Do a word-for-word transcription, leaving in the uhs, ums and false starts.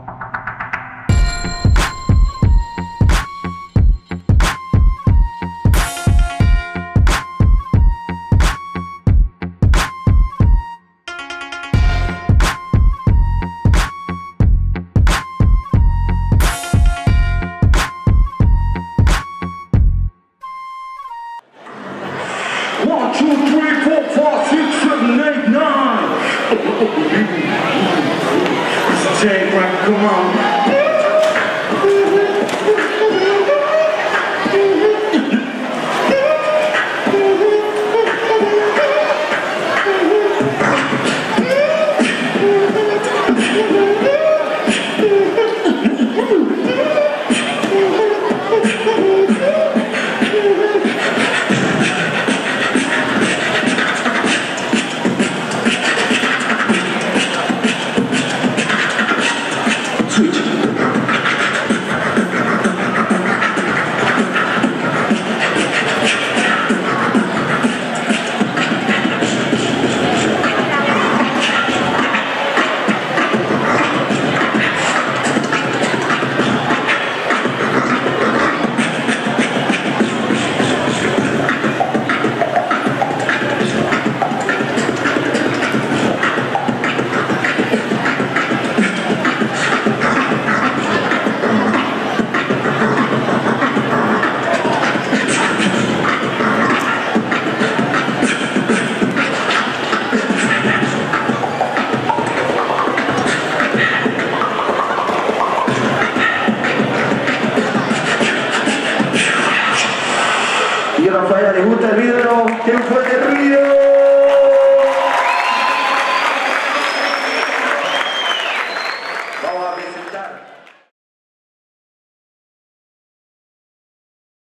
One, two, three, four, five, six, seven, eight, nine. It's Jay Frank, come on. Y a Rafaela le gusta el vidrio, que un fuerte ruido. Vamos a presentar.